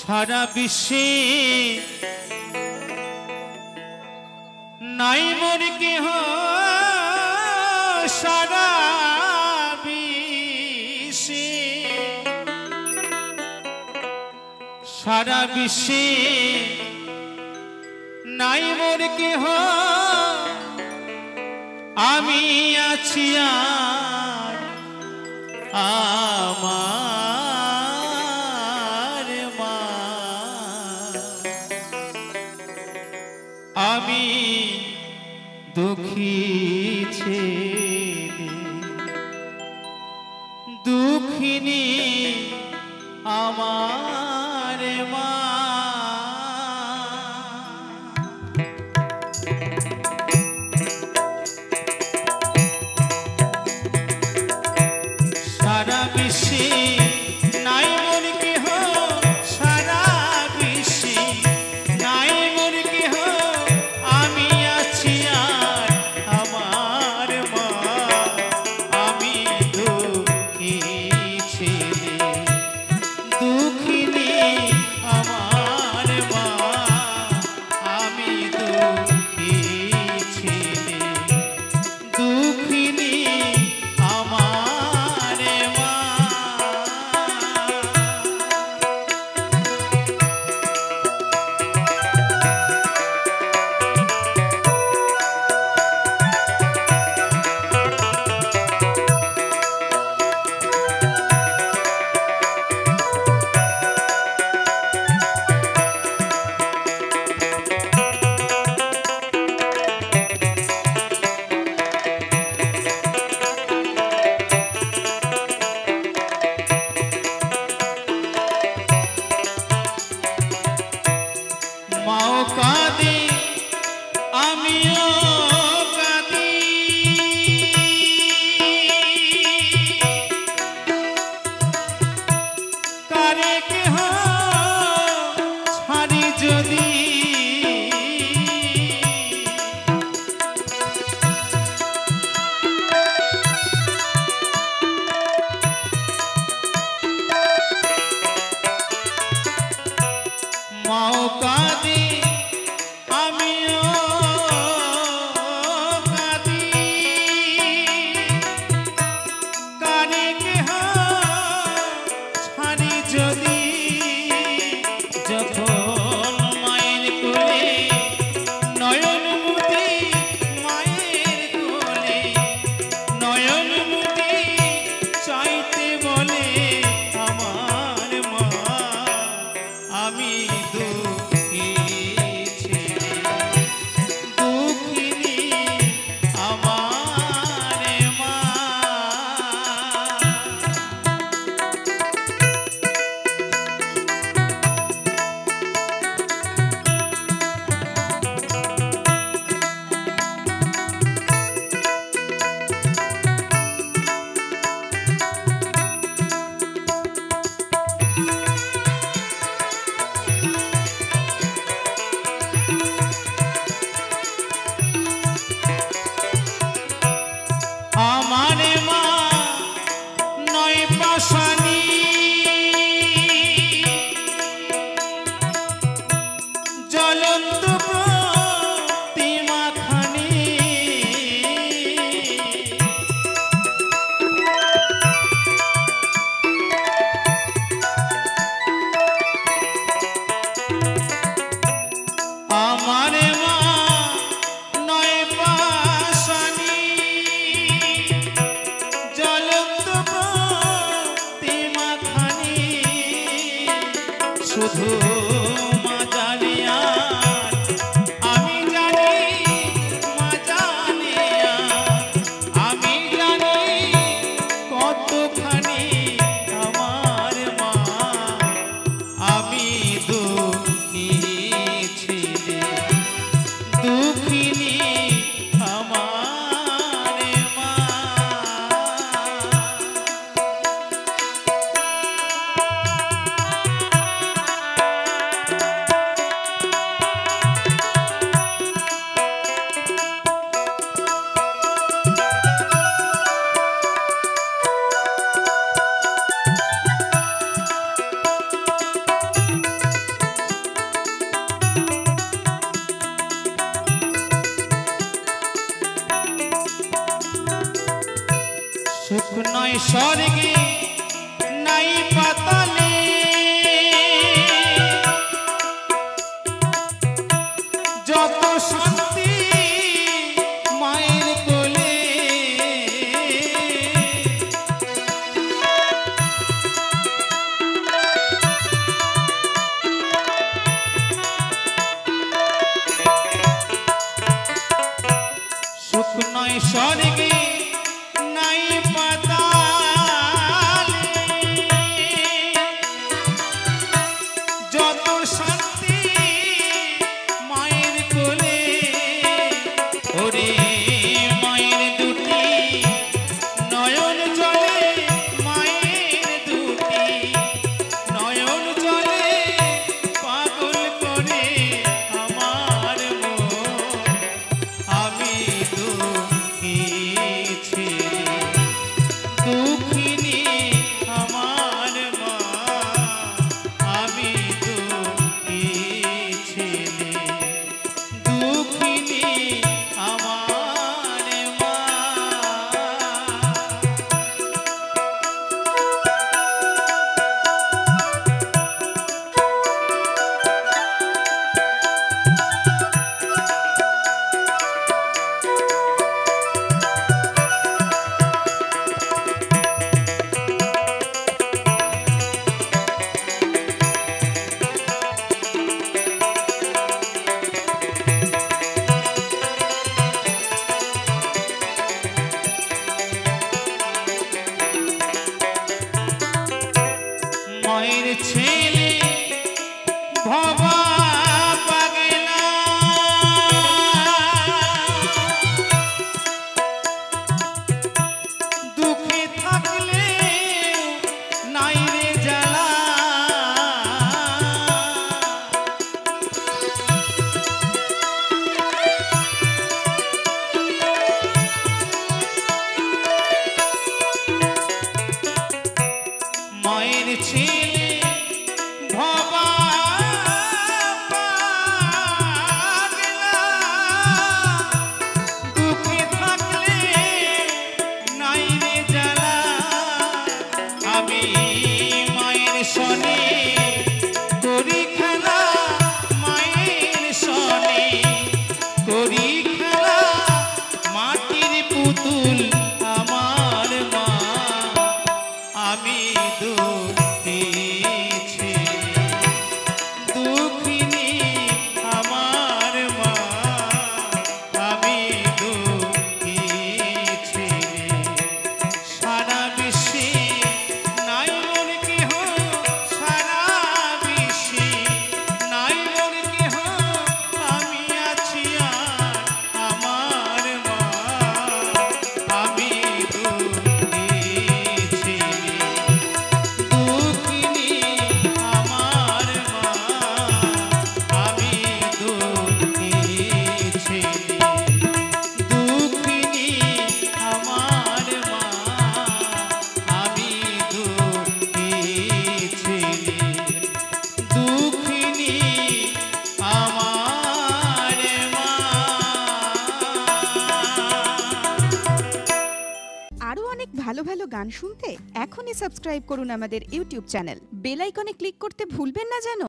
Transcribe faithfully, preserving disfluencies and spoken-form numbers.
সারা বিশ্বে নাই মোর কেহ, সারা বিশ্বে সারা বিশ্বে নাই মোর কেহ, আমি আছি আর আমার মা। আমি দুঃখী ছেলে, দুঃখিনী আমার মা। সারা বিশ্বে নাই মোর কেহ, সারা বিশ্বে নাই মোর কেহ, আমি আছি আর আমার মা। আমি দুঃখী ছেলে, দুঃখিনী আমার মা। আমি দুঃখী ছেলে, দুঃখিনী আমার মা। সুখ নয় স্বর্গে নাই পাতালে, যত শান্তি মায়ের কোলে। সুখ নয় স্বর্গে নাই পাতালে, যত শান্তি মায়ের কোলে। ওরে মায়ের দুটি নয়ন জলে, মায়ের দুটি নয়ন জলে পাগল করে আমার মন। আমি দুঃখী ছেলে, দুঃখিনী আমার মা। আমি দুঃখী ছেলে, দুঃখিনী আমার মা। মায়ের ছেলে ভবা পাগলা, দুঃখে থাকলে নাই রে জ্বালা। মায়ের ছেলে ভবা পাগলা, দুঃখে থাকলে নাই রে জ্বালা। আমি মায়ের সনে করি খেলা, মায়ের সনে করি খেলা, মাটির পুতুল আমার মা। আমি দুঃখী ছেলে, দুঃখিনী আমার মা। আমি দুঃখী ছেলে, সারা বিশ্বে নাই মোর কেহ, সারা বিশ্বে নাই মোর কেহ। আমি আছি আর আমার মা। আমি দুঃখী ছেলে, দুঃখিনী আমার মা। আমি দুঃখী ছেলে, দুঃখিনী আমার মা। আমি দুঃখী ছেলে, দুঃখিনী আমার মা। আরও অনেক ভালো ভালো গান শুনতে এখনই সাবস্ক্রাইব করুন আমাদের ইউটিউব চ্যানেল। বেল আইকনে ক্লিক করতে ভুলবেন না যেন।